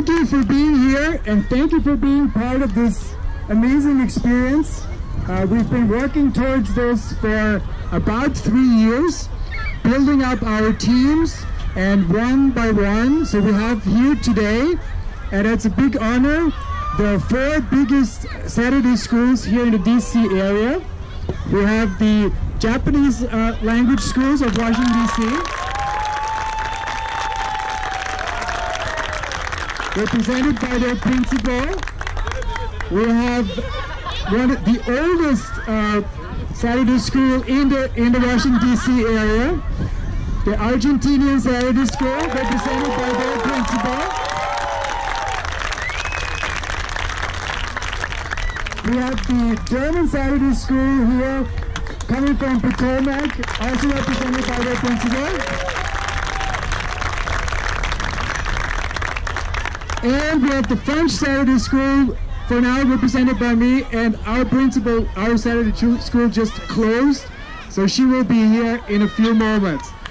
thank you for being here and thank you for being part of this amazing experience. We've been working towards this for about 3 years, building up our teams and one by one. So we have here today, and it's a big honor, the 4 biggest Saturday schools here in the DC area. We have the Japanese language schools of Washington, DC. Represented by their principal. We have the oldest Saturday school in the Washington, D.C. area. The Argentinian Saturday school, represented by their principal. We have the German Saturday school here, coming from Potomac, also represented by their principal. And we have the French Saturday school, for now represented by me, and our principal, our Saturday school just closed, so she will be here in a few moments.